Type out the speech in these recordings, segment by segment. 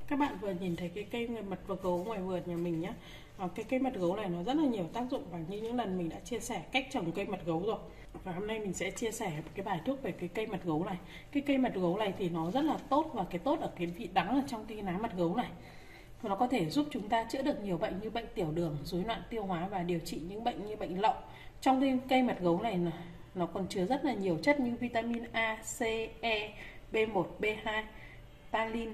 Các bạn vừa nhìn thấy cái cây mật gấu ngoài vườn nhà mình nhé. Cái cây mật gấu này nó rất là nhiều tác dụng, và như những lần mình đã chia sẻ cách trồng cây mật gấu rồi. Và hôm nay mình sẽ chia sẻ một cái bài thuốc về cái cây mật gấu này. Cái cây mật gấu này thì nó rất là tốt, và cái tốt ở cái vị đắng ở trong cái lá mật gấu này. Nó có thể giúp chúng ta chữa được nhiều bệnh như bệnh tiểu đường, rối loạn tiêu hóa và điều trị những bệnh như bệnh lậu. Trong cây mật gấu này nó còn chứa rất là nhiều chất như vitamin A, C, E, B1, B2, tanin,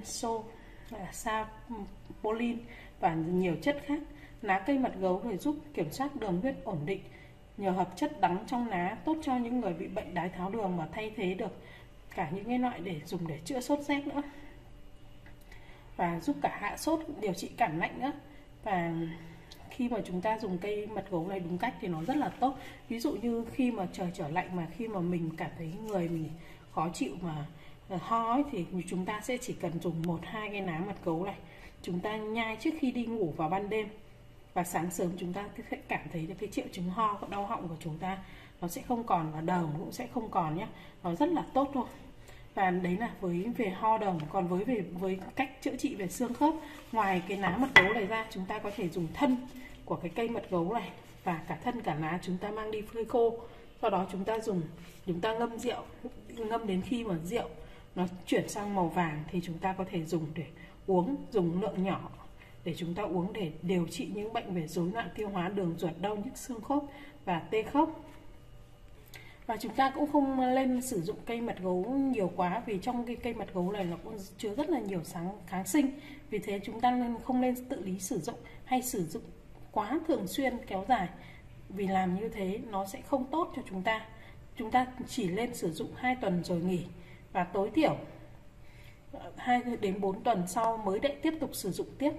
sapolin và nhiều chất khác. Lá cây mật gấu để giúp kiểm soát đường huyết ổn định nhờ hợp chất đắng trong lá, tốt cho những người bị bệnh đái tháo đường, mà thay thế được cả những cái loại để dùng để chữa sốt rét nữa, và giúp cả hạ sốt, điều trị cảm lạnh nữa. Và khi mà chúng ta dùng cây mật gấu này đúng cách thì nó rất là tốt. Ví dụ như khi mà trời trở lạnh, mà khi mà mình cảm thấy người mình khó chịu mà ho ấy, thì chúng ta sẽ chỉ cần dùng 1-2 cái lá mật gấu này, chúng ta nhai trước khi đi ngủ vào ban đêm, và sáng sớm chúng ta sẽ cảm thấy được cái triệu chứng ho, đau họng của chúng ta nó sẽ không còn, và đờm cũng sẽ không còn nhé. Nó rất là tốt thôi. Và đấy là về ho đờm. Còn với cách chữa trị về xương khớp, ngoài cái lá mật gấu này ra, chúng ta có thể dùng thân của cái cây mật gấu này và cả thân cả lá chúng ta mang đi phơi khô. Sau đó chúng ta ngâm rượu, ngâm đến khi mà rượu nó chuyển sang màu vàng thì chúng ta có thể dùng để uống, dùng lượng nhỏ để chúng ta uống để điều trị những bệnh về rối loạn tiêu hóa, đường ruột, đau nhức xương khớp và tê khớp. Và chúng ta cũng không nên sử dụng cây mật gấu nhiều quá, vì trong cái cây mật gấu này nó cũng chứa rất là nhiều kháng sinh. Vì thế chúng ta không nên tự ý sử dụng hay sử dụng quá thường xuyên kéo dài, vì làm như thế nó sẽ không tốt cho chúng ta. Chúng ta chỉ nên sử dụng 2 tuần rồi nghỉ, và tối thiểu 2 đến 4 tuần sau mới để tiếp tục sử dụng tiếp.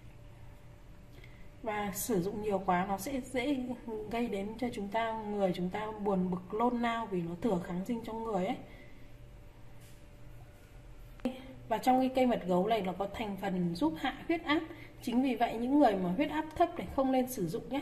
Và sử dụng nhiều quá nó sẽ dễ gây đến cho người chúng ta buồn bực, nôn nao, vì nó thừa kháng sinh trong người ấy. Và trong cái cây mật gấu này nó có thành phần giúp hạ huyết áp. Chính vì vậy những người mà huyết áp thấp này không nên sử dụng nhé.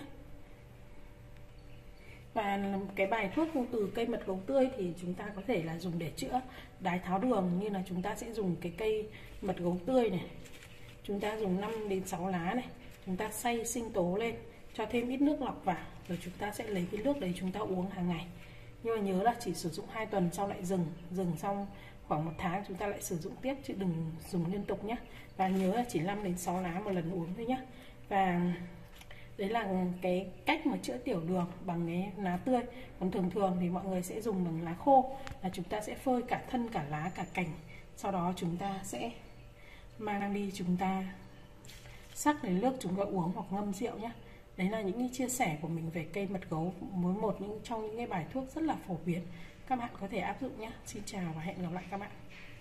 Và cái bài thuốc từ cây mật gấu tươi thì chúng ta có thể là dùng để chữa đái tháo đường, như là chúng ta sẽ dùng cái cây mật gấu tươi này, chúng ta dùng 5 đến 6 lá này, chúng ta xay sinh tố lên, cho thêm ít nước lọc vào, rồi chúng ta sẽ lấy cái nước đấy chúng ta uống hàng ngày. Nhưng mà nhớ là chỉ sử dụng 2 tuần sau lại dừng xong khoảng 1 tháng chúng ta lại sử dụng tiếp, chứ đừng dùng liên tục nhé. Và nhớ là chỉ 5 đến 6 lá một lần uống thôi nhé. Và đấy là cái cách mà chữa tiểu đường bằng cái lá tươi. Còn thường thì mọi người sẽ dùng bằng lá khô, là chúng ta sẽ phơi cả thân, cả lá, cả cành, sau đó chúng ta sẽ mang đi, chúng ta sắc lấy nước chúng ta uống hoặc ngâm rượu nhé. Đấy là những cái chia sẻ của mình về cây mật gấu, trong những cái bài thuốc rất là phổ biến. Các bạn có thể áp dụng nhé. Xin chào và hẹn gặp lại các bạn.